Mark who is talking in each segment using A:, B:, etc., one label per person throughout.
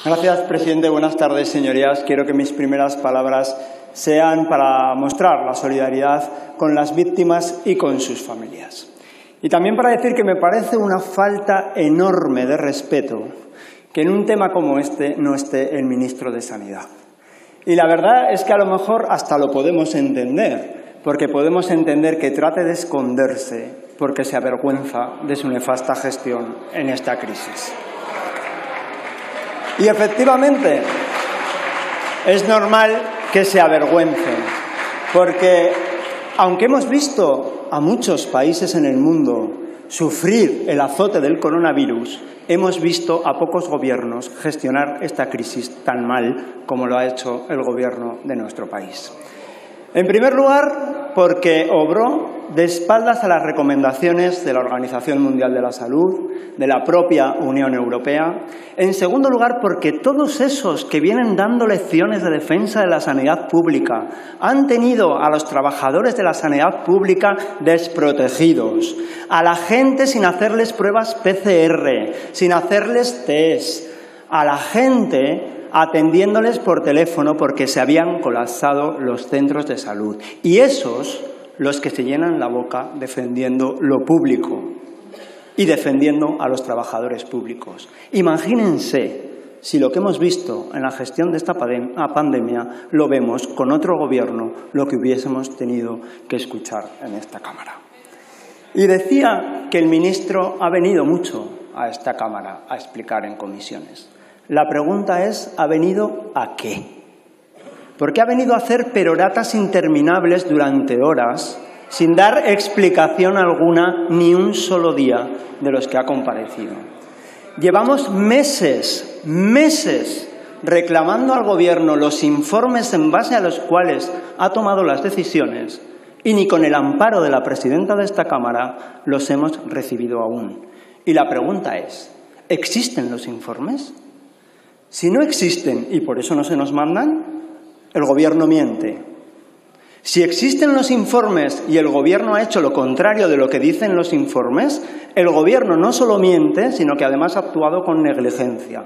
A: Gracias, presidente. Buenas tardes, señorías. Quiero que mis primeras palabras sean para mostrar la solidaridad con las víctimas y con sus familias. Y también para decir que me parece una falta enorme de respeto que en un tema como este no esté el ministro de Sanidad. Y la verdad es que a lo mejor hasta lo podemos entender, porque podemos entender que trate de esconderse porque se avergüenza de su nefasta gestión en esta crisis. Y efectivamente, es normal que se avergüencen, porque aunque hemos visto a muchos países en el mundo sufrir el azote del coronavirus, hemos visto a pocos gobiernos gestionar esta crisis tan mal como lo ha hecho el gobierno de nuestro país. En primer lugar, porque obró de espaldas a las recomendaciones de la Organización Mundial de la Salud, de la propia Unión Europea. En segundo lugar, porque todos esos que vienen dando lecciones de defensa de la sanidad pública han tenido a los trabajadores de la sanidad pública desprotegidos, a la gente sin hacerles pruebas PCR, sin hacerles test, a la gente atendiéndoles por teléfono porque se habían colapsado los centros de salud. Y esos, los que se llenan la boca defendiendo lo público y defendiendo a los trabajadores públicos. Imagínense si lo que hemos visto en la gestión de esta pandemia lo vemos con otro gobierno, lo que hubiésemos tenido que escuchar en esta Cámara. Y decía que el ministro ha venido mucho a esta Cámara a explicar en comisiones. La pregunta es, ¿ha venido a qué? Porque ha venido a hacer peroratas interminables durante horas sin dar explicación alguna ni un solo día de los que ha comparecido. Llevamos meses reclamando al Gobierno los informes en base a los cuales ha tomado las decisiones y ni con el amparo de la presidenta de esta Cámara los hemos recibido aún. Y la pregunta es, ¿existen los informes? Si no existen y por eso no se nos mandan, el Gobierno miente. Si existen los informes y el Gobierno ha hecho lo contrario de lo que dicen los informes, el Gobierno no solo miente, sino que además ha actuado con negligencia.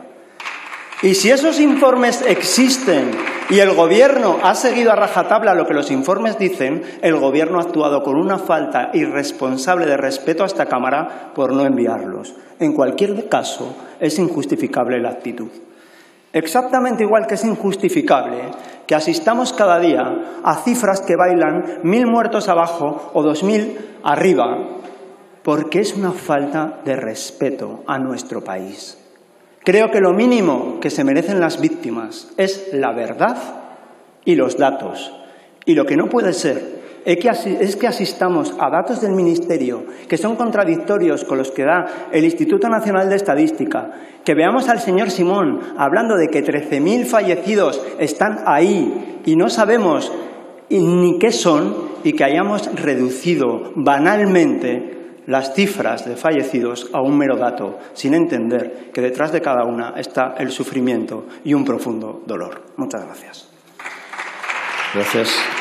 A: Y si esos informes existen y el Gobierno ha seguido a rajatabla lo que los informes dicen, el Gobierno ha actuado con una falta irresponsable de respeto a esta Cámara por no enviarlos. En cualquier caso, es injustificable la actitud. Exactamente igual que es injustificable que asistamos cada día a cifras que bailan 1.000 muertos abajo o 2.000 arriba, porque es una falta de respeto a nuestro país. Creo que lo mínimo que se merecen las víctimas es la verdad y los datos. Y lo que no puede ser es que asistamos a datos del Ministerio que son contradictorios con los que da el Instituto Nacional de Estadística, que veamos al señor Simón hablando de que 13.000 fallecidos están ahí y no sabemos ni qué son, y que hayamos reducido banalmente las cifras de fallecidos a un mero dato, sin entender que detrás de cada una está el sufrimiento y un profundo dolor. Muchas gracias.
B: Gracias.